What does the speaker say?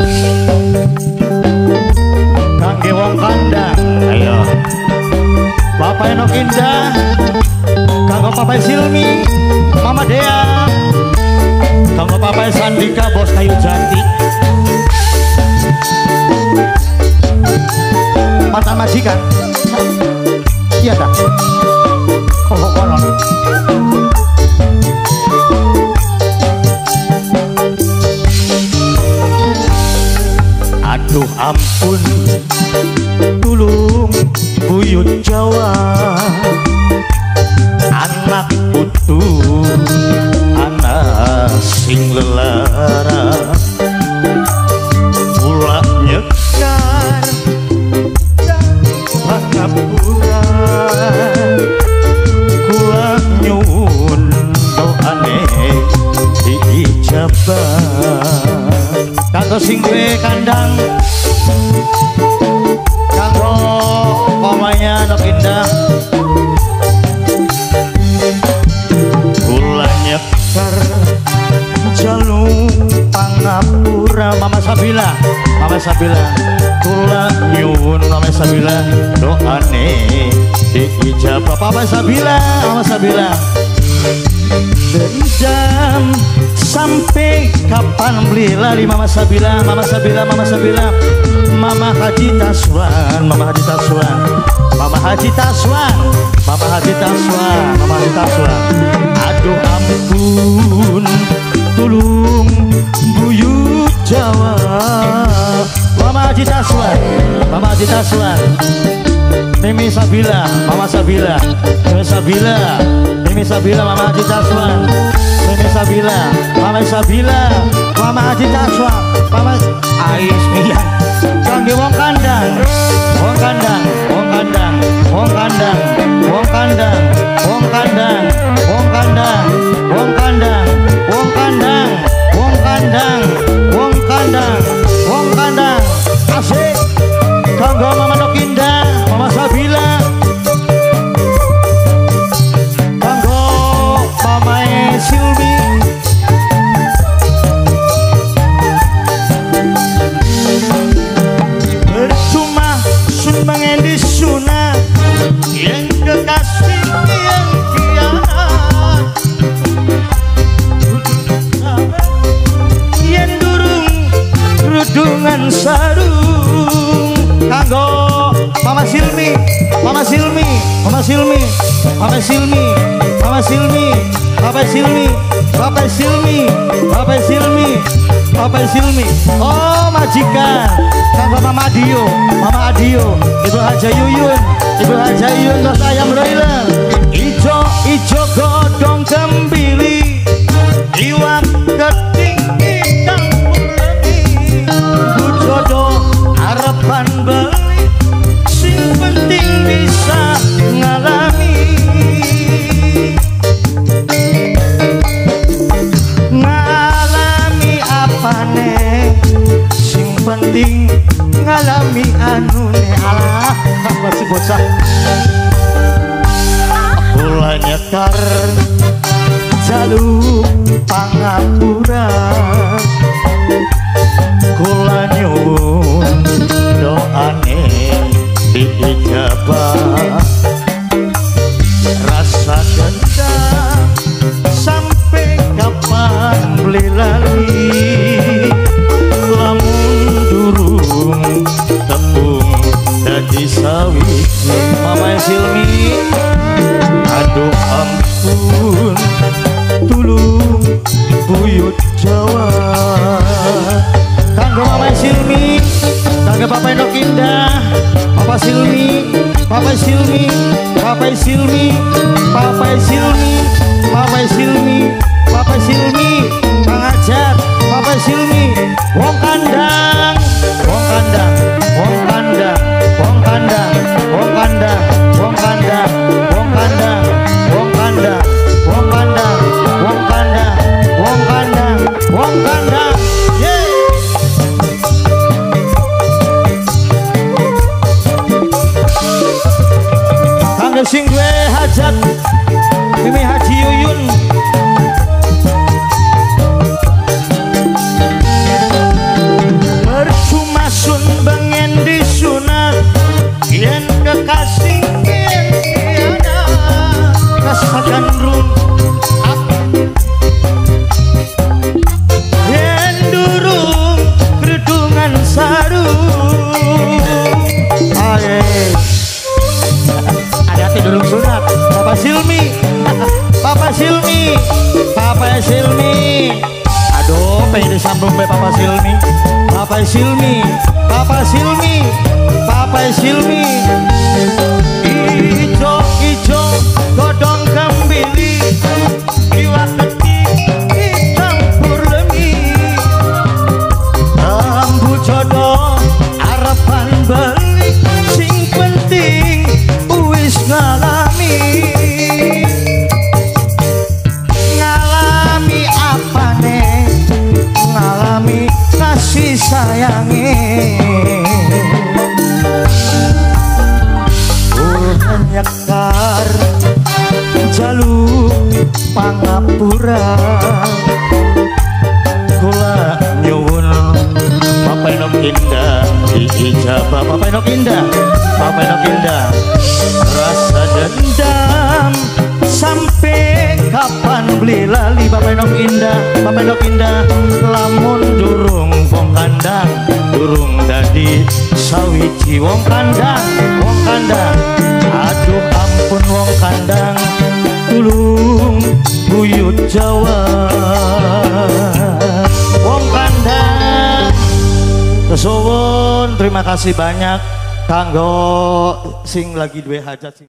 kangge wong kandang. Ayo Bapak Enok Indah, kanggo Bapak Silmi, Mama Dea, kanggo Bapak Sandika Bos Kayu Jati, mantan majikan. Iya dah. Oh konon. Aduh ampun, tulung buyut Jawa, anak utuh, anak sing lelara, pula nyekar Pangapura, kula nyuwun doane diijabah. Kanggo sing duwe kandang, kanggo omanya Enok Indah, kula nyekar jalung Pangapura. Mama Sabila, Mama Sabila, kula nyuwun Mama Sabila doane diijabah. Papa Sabila, Mama Sabila, dendam sampai kapan beli lali. Mama Sabila, Mama Sabila, Mama Sabila, Mama Haji Taswan, Mama Haji Taswan, Mama Haji Taswan, Mama Haji Taswan, Mama Haji Taswan. Aduh ampun, tulung buyut Jawa, Mama Haji Taswan, Mama Haji Taswan, Mimi Sabila, Mama Sabila, Mimi Sabila, Mimi Sabila, Mama Haji Taswan, Mimi Sabila, Mama Sabila, Mama Haji Taswan, Mama Ais Mian, kangge wong kandang, wong kandang, wong kandang, wong kandang, wong kandang, wong kandang, wong kandang, wong kandang, wong kandang, wong kandang, wong kandang, wong kandang, asik, kanggo Mama Enok Indah, Mama Sabila, kanggo Mama Silmi, percuma sun mengendi sunah yang kekasih yang kiamat, yang durung rudungan sarung. Kanggo Mama Silmi, Mama Silmi, Mama Silmi, Mama Silmi, Mama Silmi, Papa Silmi, Papa Silmi, Papa Silmi, Papa Silmi. Oh majikan, kanggo Mama Adio, Mama Adio, Ibu Haja Yuyun, Ibu Haja Yuyun terus ayam broiler. Ijo ijo godong kembili, iwak ketinggi campur lagi, bujodoh harapan beli, sing penting bisa ngalami, ngalami apane, sing penting ngalami anune. Alah masih bocah. Kula nyekar jaluk Pangapura, kula nyuwun doane diijabah. Rasa dendam sampai kapan beli lali, lamun durung tepung dadi sawiji. Mama Silmi, aduh ampun, tulung buyut Jawa, kanggo Mama Silmi, kanggo Papa Enok Indah, Papa Silmi, Papa Silmi, Papa Silmi, Papa Silmi, Papa Silmi, Papa Silmi, Kang Ajat, Papa Silmi, wong kandang, wong kandang, wong kandang, wong kandang, wong kandang, wong kandang, wong kandang, wong kandang, wong kandang, wong kandang, wong kandang, wong kandang. Kanggo sing duwe hajat, Mimi Haji Yuyun, Silmi, Papa Silmi. Aduh, pengen disambung be Papa Silmi. Papa Silmi, Papa Silmi, Papa Silmi. Ijo, ijo, godong kembili, iwak ketik, dicampur lemi. Rambut jodoh, harapan balik, sing penting, wis ngalami. Ngalami apane, ngalami kasih sayangi. Nyekar jaluk pangapura, kula nyuwun Papa Enok Indah diijabah. Papa Enok Indah, Papa Enok Indah. Rasa dendam sampai kapan beli lali Papa Enok Indah, Papa Enok Indah. Lamun durung wong kandang, durung dadi sawiji wong kandang, wong kandang. Aduh ampun wong kandang, tulung buyut Jawa. Wong kandang kesuwun, terima kasih banyak kanggo sing lagi duwe hajat.